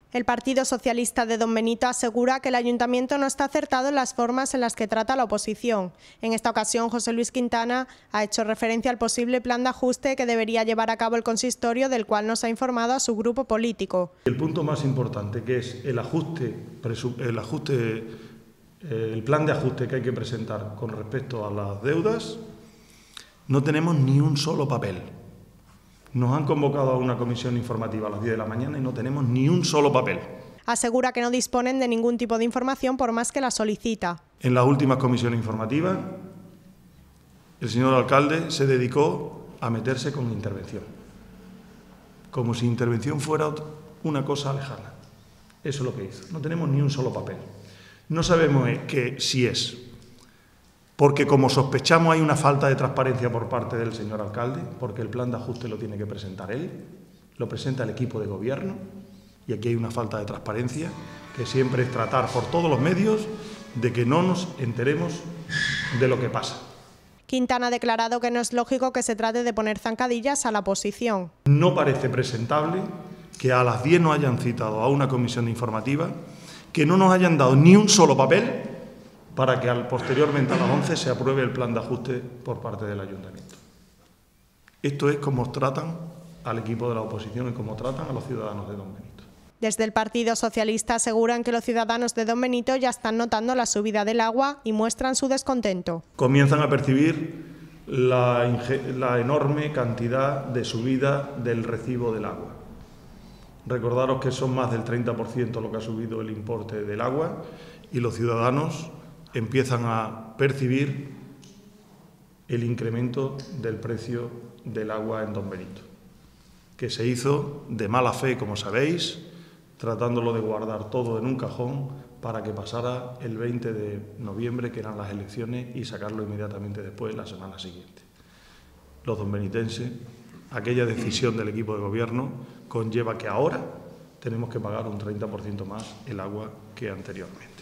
El Partido Socialista de Don Benito asegura que el Ayuntamiento no está acertado en las formas en las que trata a la oposición. En esta ocasión, José Luis Quintana ha hecho referencia al posible plan de ajuste que debería llevar a cabo el consistorio, del cual nos ha informado a su grupo político. El punto más importante, que es el plan de ajuste que hay que presentar con respecto a las deudas, no tenemos ni un solo papel. Nos han convocado a una comisión informativa a las 10 de la mañana y no tenemos ni un solo papel. Asegura que no disponen de ningún tipo de información por más que la solicita. En las últimas comisiones informativas, el señor alcalde se dedicó a meterse con intervención, como si intervención fuera una cosa lejana. Eso es lo que hizo. No tenemos ni un solo papel. No sabemos si es porque, como sospechamos, hay una falta de transparencia por parte del señor alcalde, porque el plan de ajuste lo tiene que presentar él, lo presenta el equipo de gobierno, y aquí hay una falta de transparencia, que siempre es tratar por todos los medios de que no nos enteremos de lo que pasa. Quintana ha declarado que no es lógico que se trate de poner zancadillas a la oposición. No parece presentable que a las 10 nos hayan citado a una comisión informativa, que no nos hayan dado ni un solo papel para que posteriormente a las 11 se apruebe el plan de ajuste por parte del Ayuntamiento. Esto es como tratan al equipo de la oposición y como tratan a los ciudadanos de Don Benito. Desde el Partido Socialista aseguran que los ciudadanos de Don Benito ya están notando la subida del agua y muestran su descontento. Comienzan a percibir la enorme cantidad de subida del recibo del agua. Recordaros que son más del 30% lo que ha subido el importe del agua, y los ciudadanos empiezan a percibir el incremento del precio del agua en Don Benito, que se hizo de mala fe, como sabéis, tratándolo de guardar todo en un cajón para que pasara el 20 de noviembre, que eran las elecciones, y sacarlo inmediatamente después, la semana siguiente. Los donbenitenses, aquella decisión del equipo de gobierno conlleva que ahora tenemos que pagar un 30% más el agua que anteriormente.